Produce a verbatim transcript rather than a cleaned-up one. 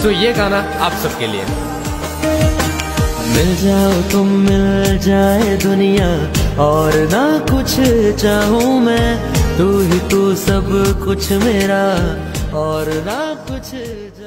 तो ये गाना आप सबके लिए। मिल जाओ तुम, मिल जाए दुनिया, और ना कुछ चाहूँ मैं, तू ही तू सब कुछ मेरा, और ना कुछ।